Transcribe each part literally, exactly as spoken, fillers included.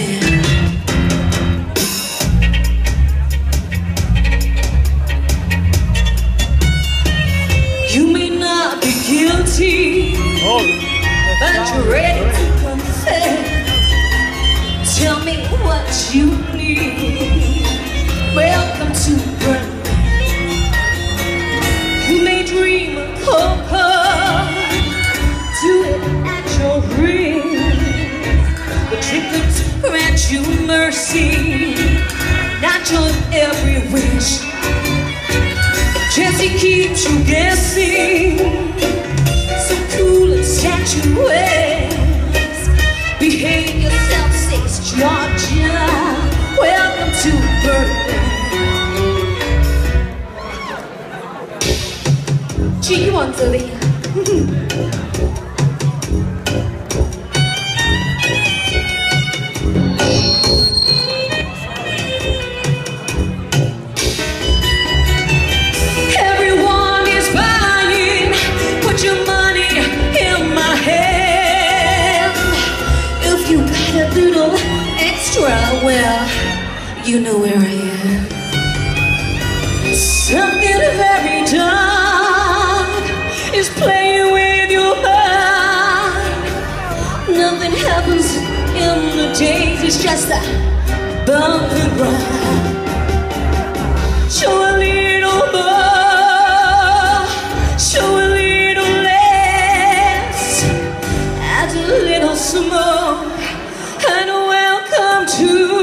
been. You may not be guilty, oh, but you're ready to confess. Tell me what you need. Welcome to burlesque. You may dream of poker, do it at your risk, but trick could grant you mercy, not your every wish. Jesse keeps you guessing, so cool and statuesque. Behave yourself, says Georgia. Welcome to burlesque. Gee, you want to leave? Well, you know where I am. Something very dark is playing with your mind. Nothing happens in the days, it's just a bump and grind. Show a little more, show a little less, add a little smoke, and welcome to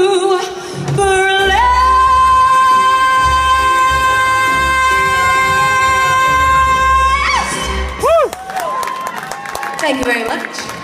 Thank you very much.